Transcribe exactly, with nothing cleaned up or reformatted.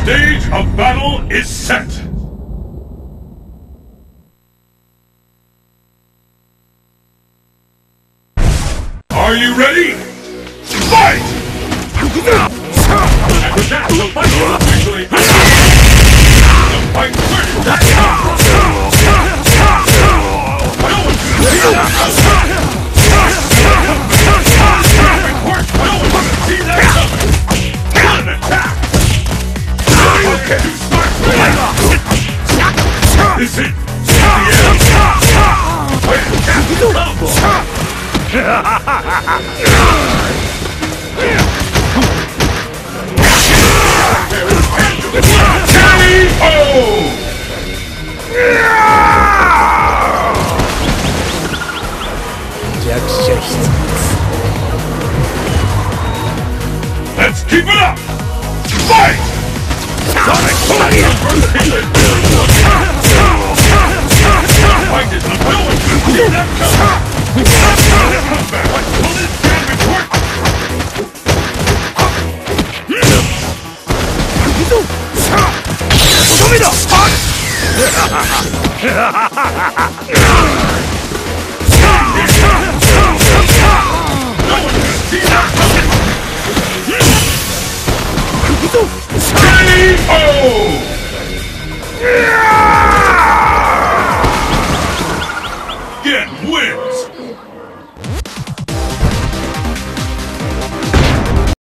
Stage of battle is set! Are you ready? Fight! And that's the fight officially the fight started! No one's gonna see that coming! No one's gonna see that coming! What an attack! Okay. This is it! The end! Wait, Captain Combo! Let's keep it up! Fight! Sonic Fight is not no one can see that coming! Comeback! Will this stand report? No one can see that coming! K O!